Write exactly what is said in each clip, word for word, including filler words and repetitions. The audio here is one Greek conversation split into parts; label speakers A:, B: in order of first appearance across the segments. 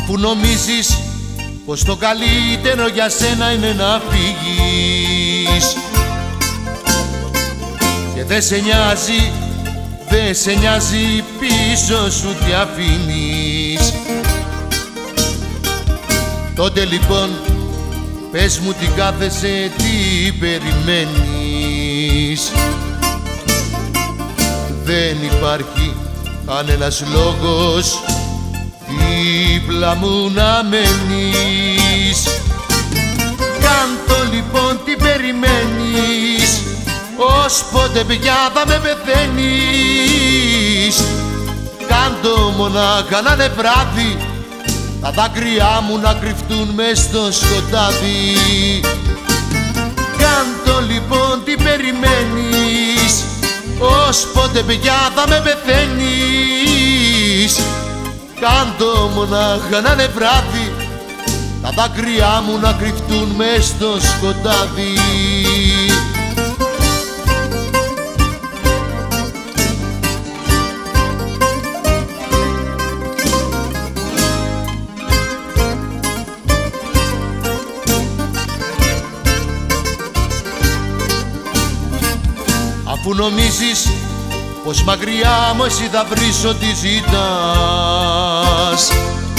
A: Αφού νομίζεις πως το καλύτερο για σένα είναι να φύγεις και δεν σε νοιάζει, δεν σε νοιάζει πίσω σου τι αφήνεις, τότε λοιπόν πες μου τι κάθεσαι, τι περιμένεις. Δεν υπάρχει κανένας λόγος δίπλα μου να μένεις. Κάντο λοιπόν τι περιμένεις, ως πότε πια θα με πεθαίνεις. Κάντο μονάχα να είναι βράδυ, τα δάκρυά μου να κρυφτούν μες στο σκοτάδι. Κάντο λοιπόν τι περιμένεις, ως πότε πια θα με πεθαίνεις. Κάντο μονάχα να είναι βράδυ, τα δάκρυά μου να κρυφτούν μες στο σκοτάδι. Αφού νομίζεις πως μακριά μου εσύ θα βρεις ό,τι ζητάς,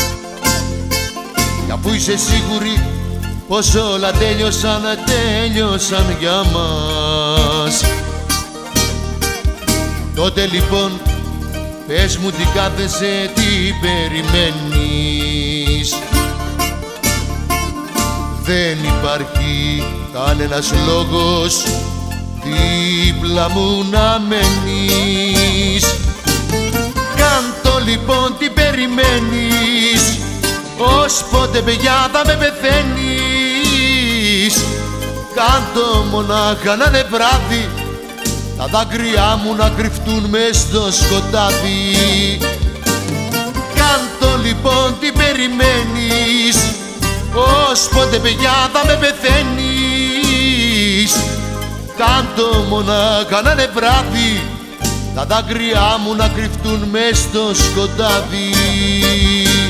A: κι αφού είσαι σίγουρη πως όλα τέλειωσαν, τέλειωσαν για μας, τότε λοιπόν πες μου τι κάθεσαι, τι περιμένεις. Δεν υπάρχει κανένας λόγος δίπλα μου να μένεις. Κάντο λοιπόν τι περιμένεις, ως πότε πια θα με πεθαίνεις. Κάντο μονάχα να είναι βράδυ, τα δάκρυά μου να κρυφτούν μες στο σκοτάδι. Κάντο λοιπόν τι περιμένεις, ως πότε πια θα με πεθαίνεις. Κάντο μονάχα να είναι βράδυ, τα δάκρυά μου να κρυφτούν μες στο σκοτάδι.